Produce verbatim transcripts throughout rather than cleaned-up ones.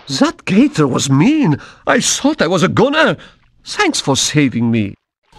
That gator was mean. I thought I was a goner. Thanks for saving me.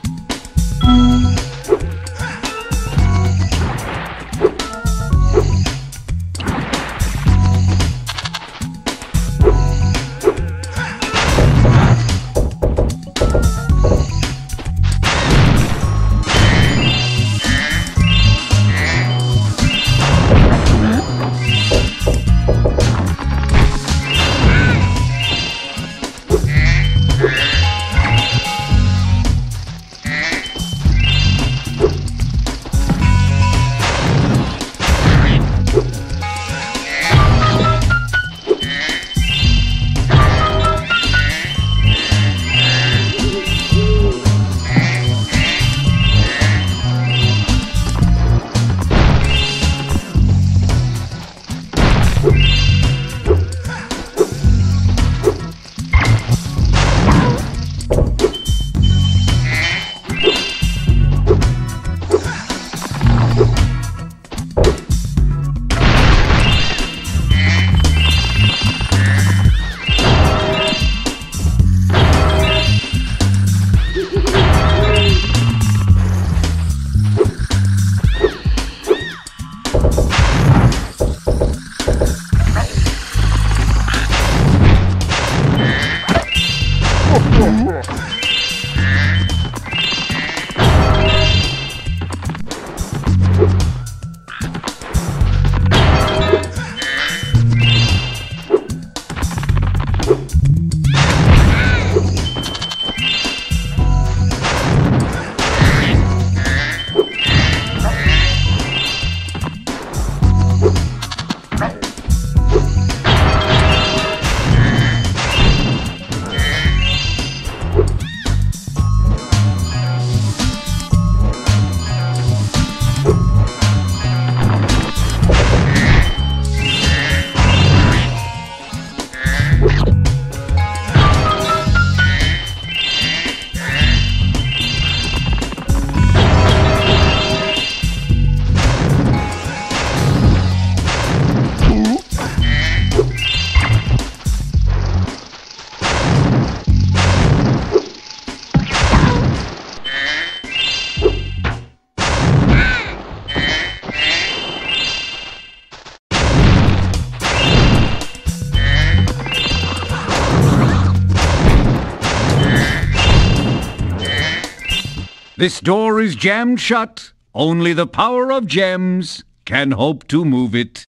This door is jammed shut. Only the power of gems can hope to move it.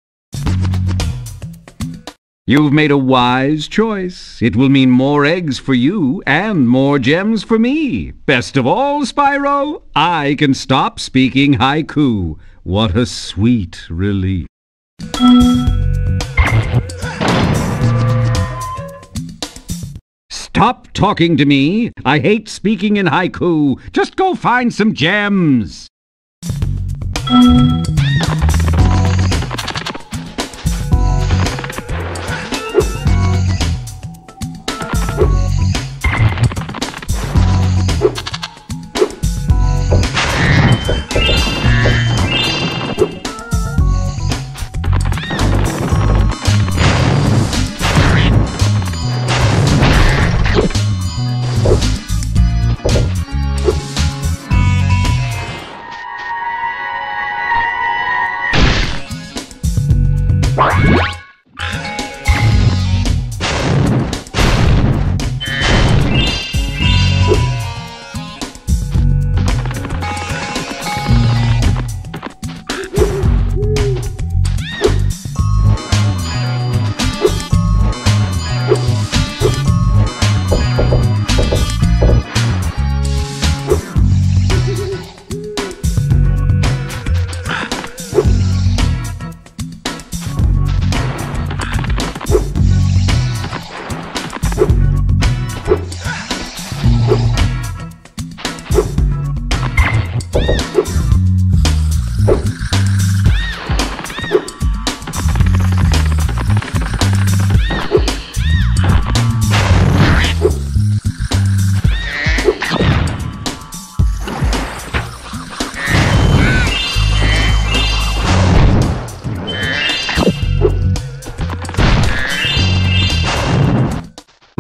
You've made a wise choice. It will mean more eggs for you and more gems for me. Best of all, Spyro, I can stop speaking haiku. What a sweet relief. Stop talking to me. I hate speaking in haiku. Just go find some gems.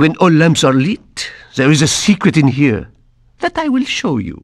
When all lamps are lit, there is a secret in here that I will show you.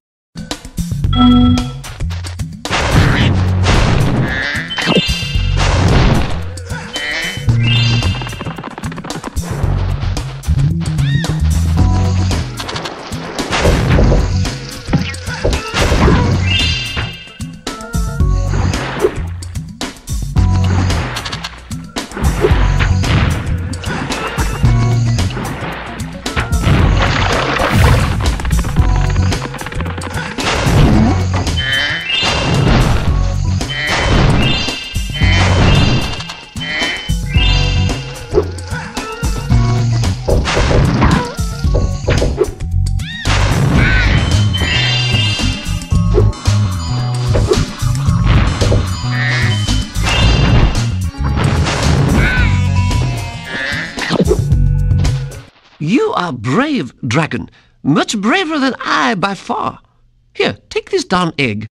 You are brave, dragon. Much braver than I by far. Here, take this darn egg.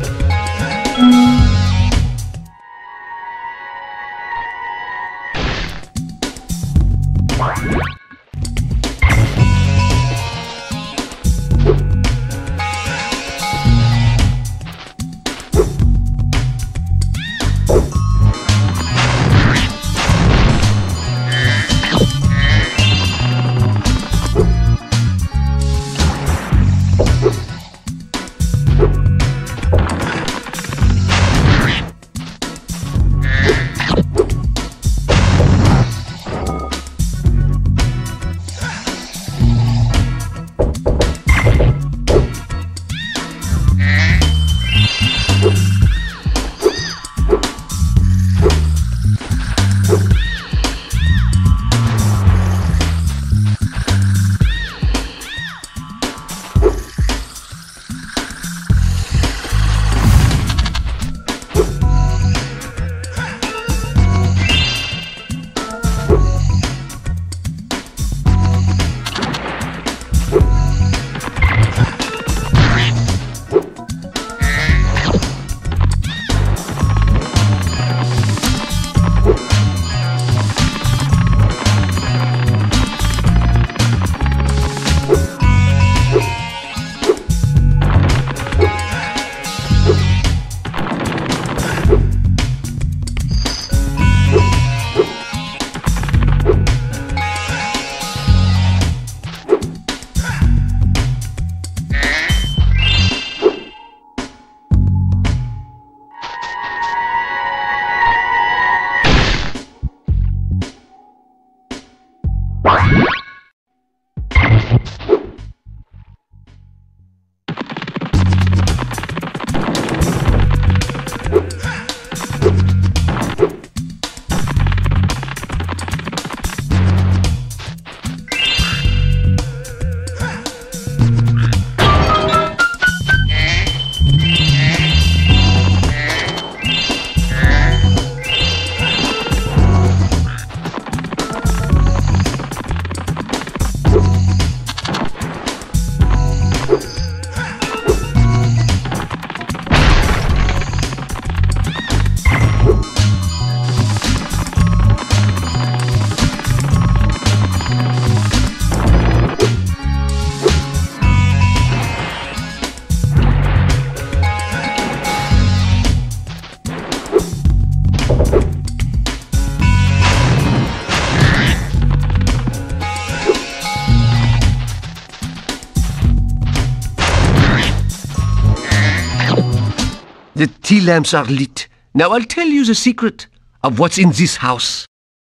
The tea lamps are lit. Now I'll tell you the secret of what's in this house.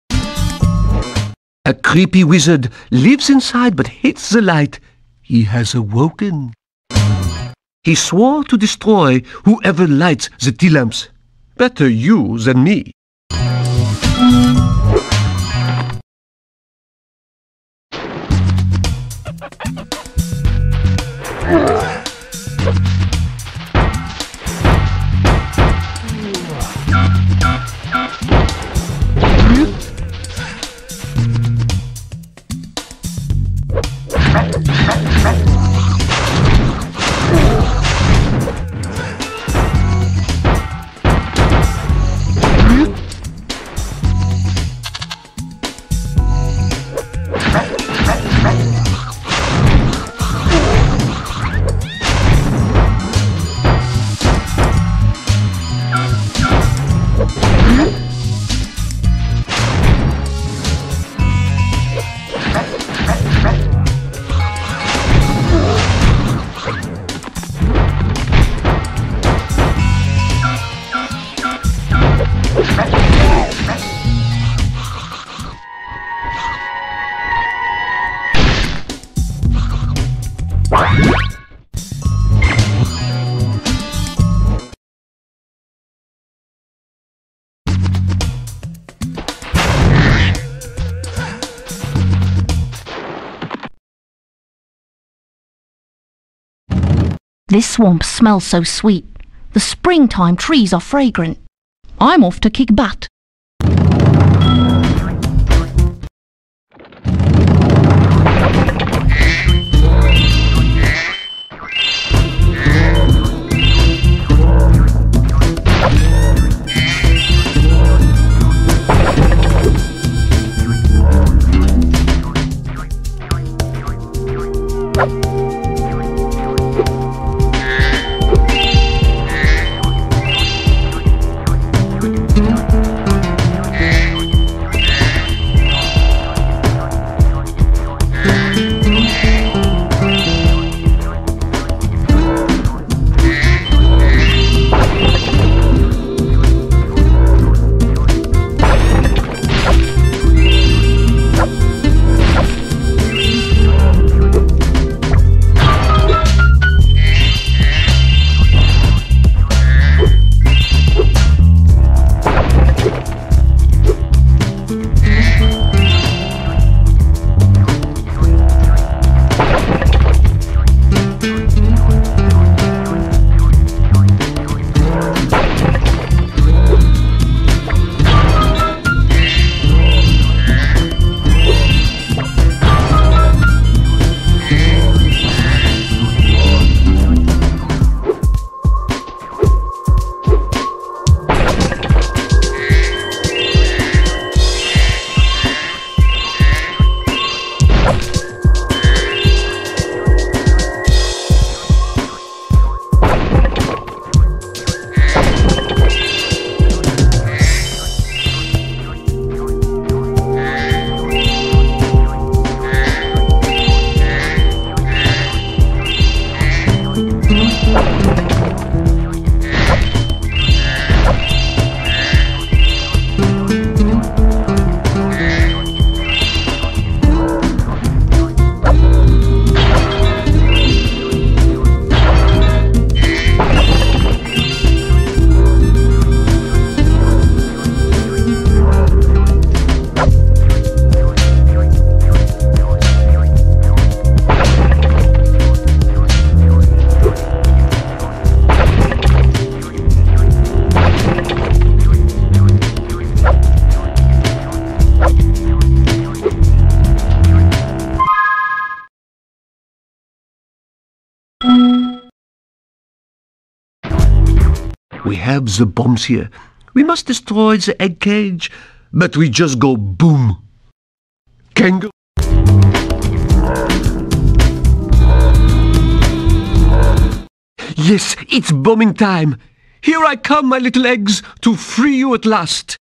A creepy wizard lives inside but hates the light. He has awoken. He swore to destroy whoever lights the tea lamps. Better you than me. This swamp smells so sweet. The springtime trees are fragrant. I'm off to kick butt. We have the bombs here. We must destroy the egg cage, but we just go boom. Kangaroo. Yes, it's bombing time. Here I come, my little eggs, to free you at last.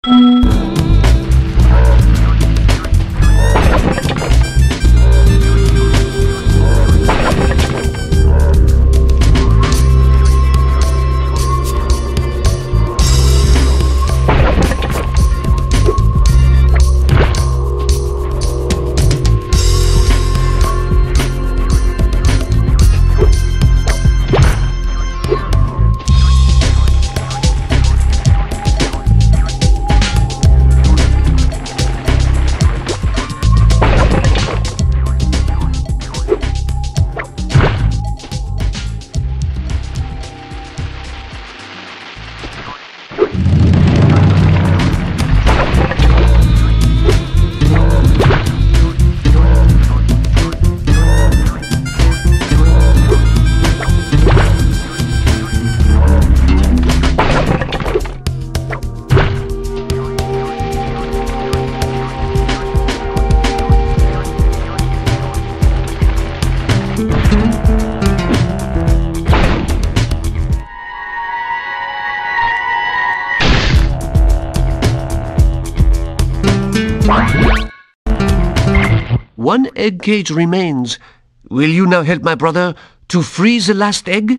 One egg cage remains. Will you now help my brother to free the last egg?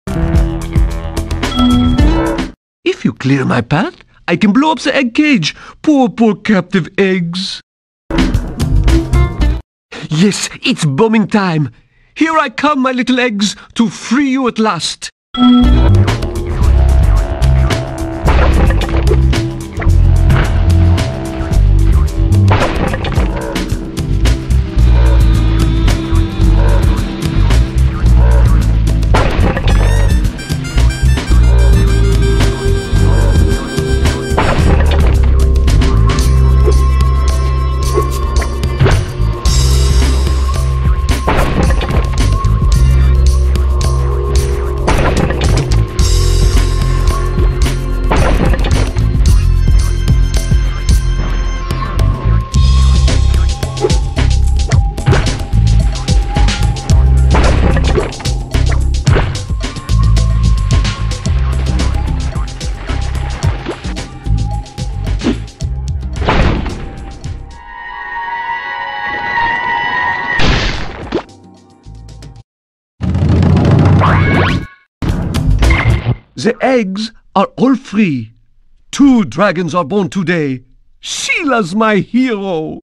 If you clear my path, I can blow up the egg cage. Poor, poor captive eggs. Yes, it's bombing time. Here I come, my little eggs, to free you at last. The eggs are all free. Two dragons are born today. Sheila's my hero.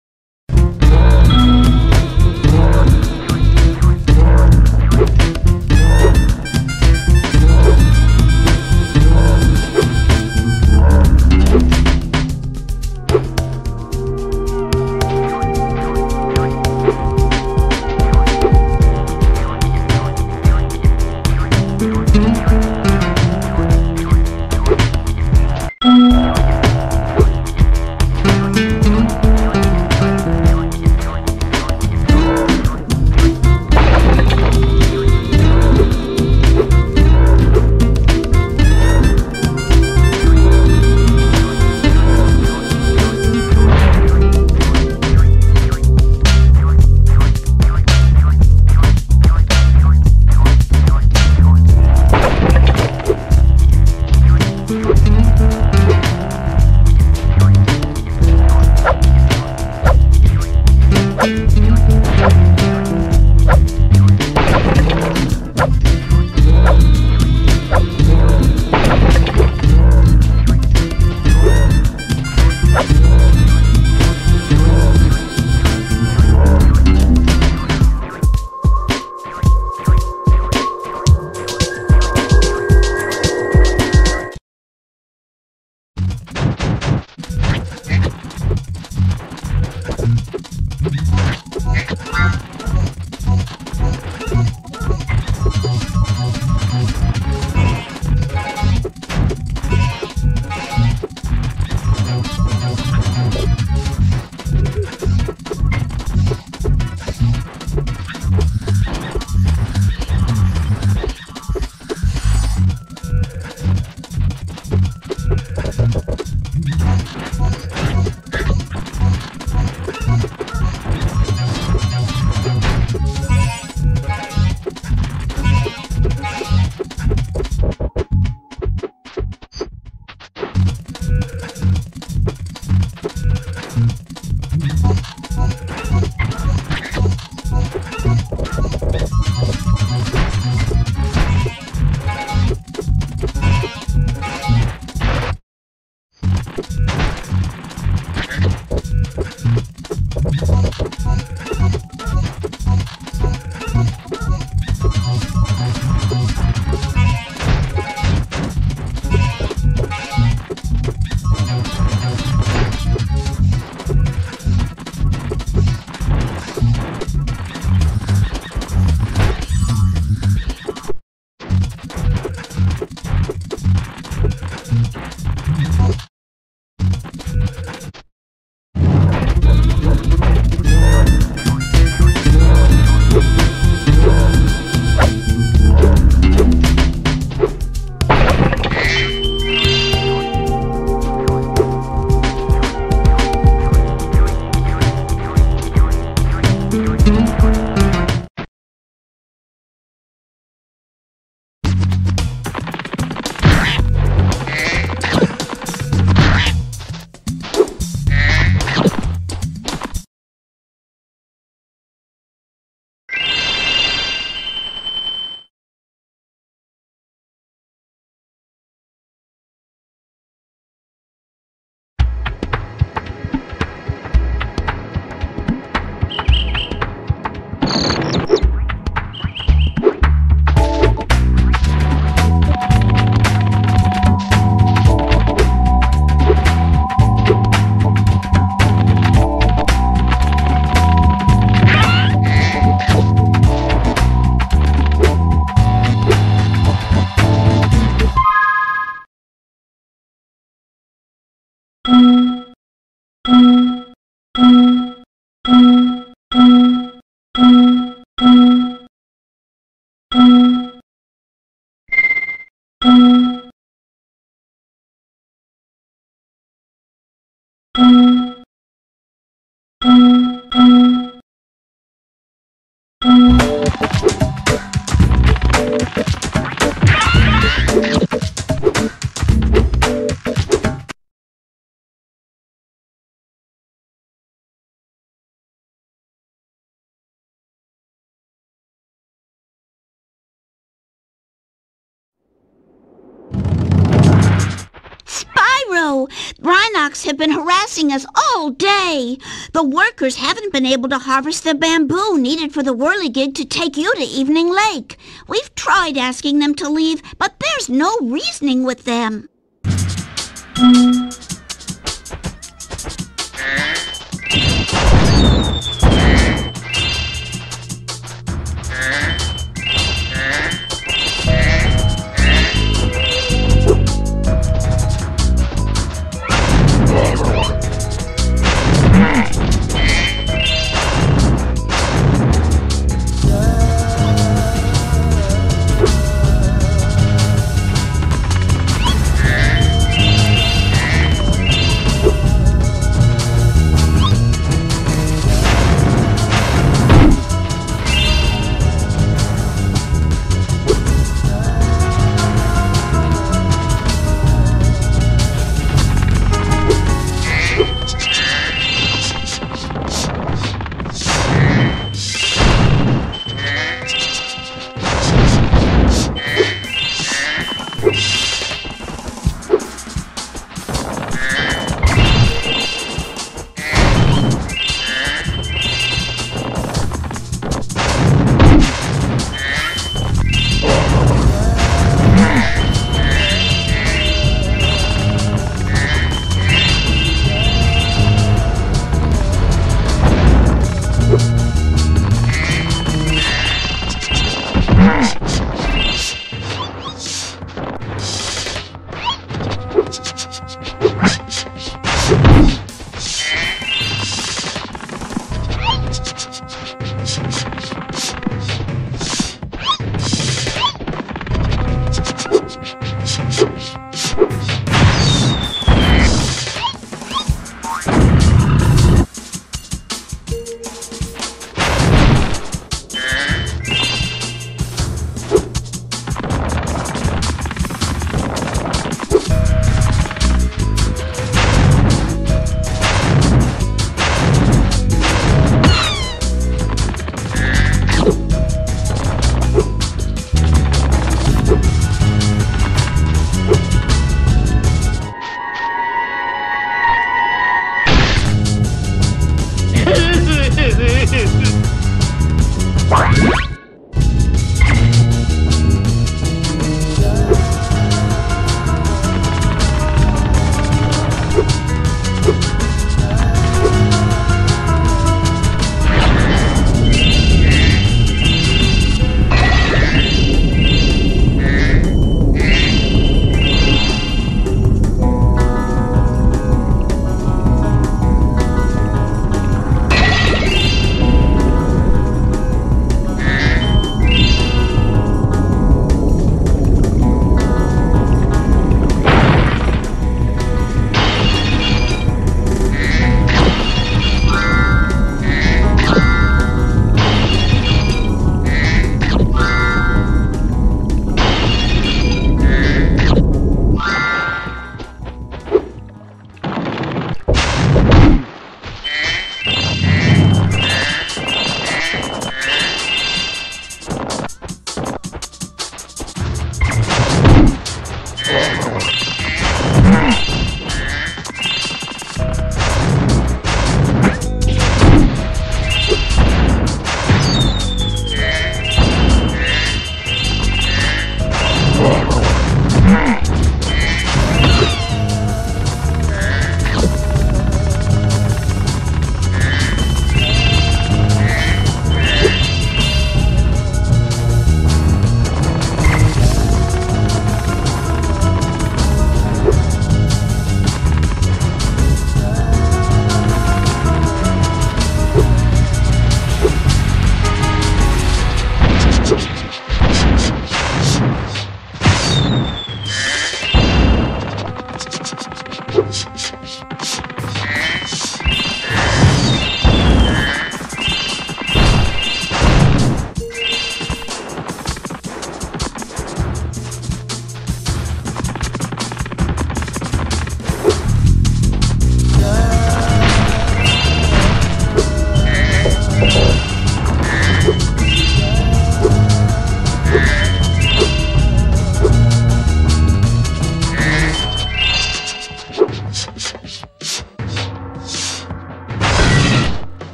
know. Rhinox have been harassing us all day. The workers haven't been able to harvest the bamboo needed for the whirligig to take you to Evening Lake. We've tried asking them to leave, but there's no reasoning with them.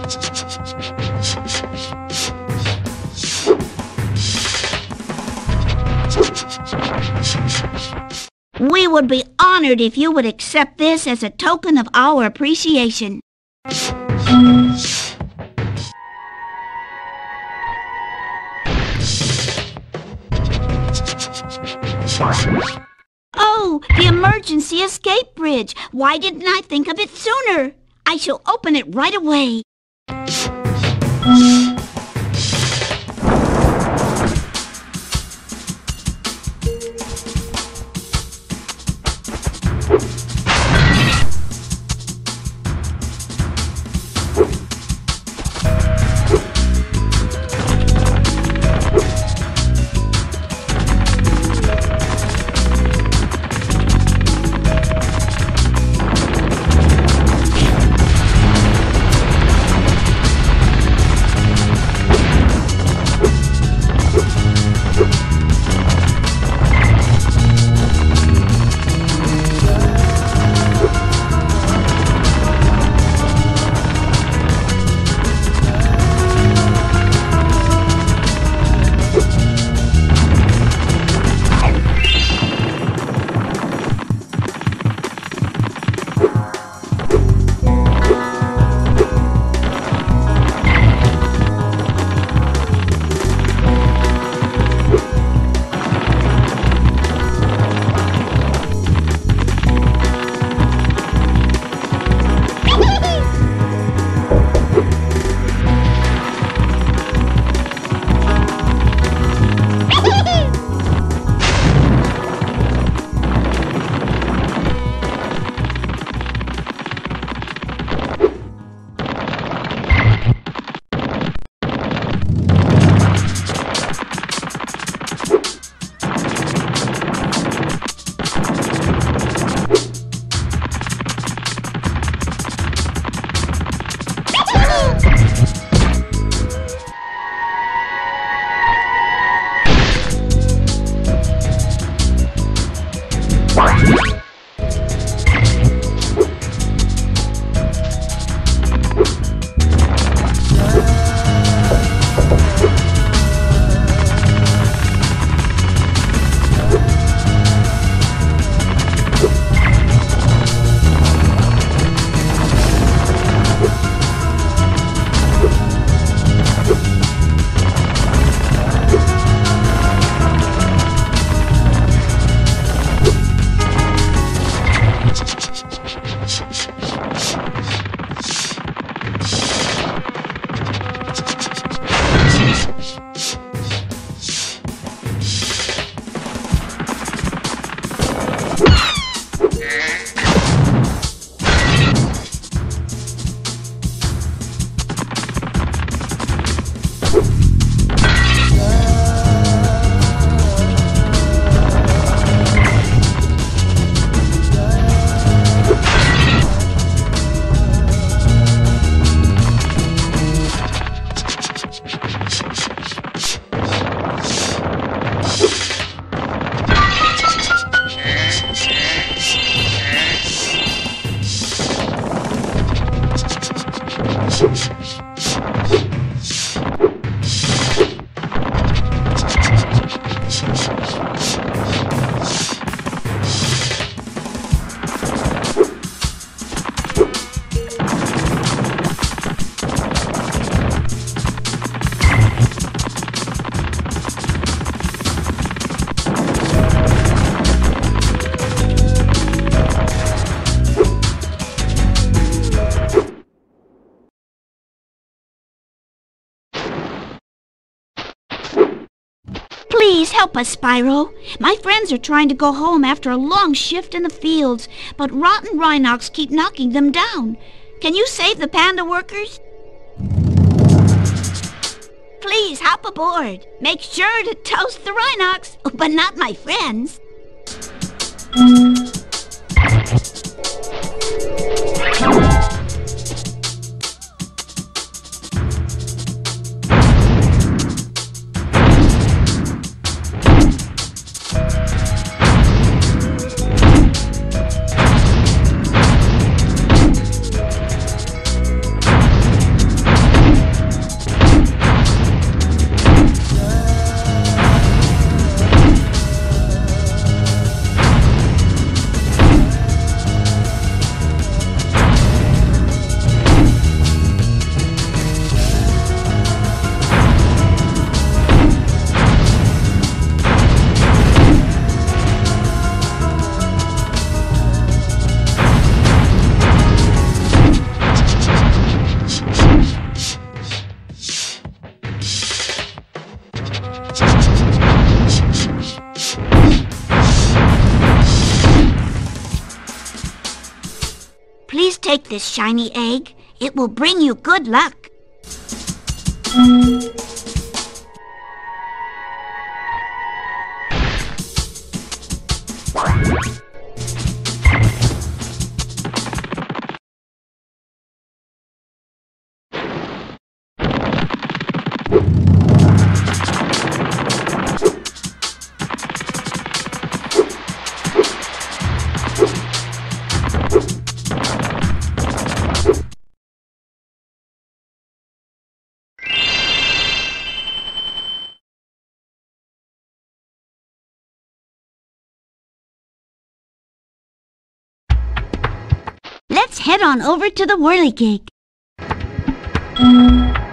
We would be honored if you would accept this as a token of our appreciation. Oh, the emergency escape bridge. Why didn't I think of it sooner? I shall open it right away. Please help us, Spyro. My friends are trying to go home after a long shift in the fields, but rotten Rhinox keep knocking them down. Can you save the panda workers? Please hop aboard. Make sure to toast the Rhinox, but not my friends. this shiny egg. It will bring you good luck. Let's head on over to the whirligig.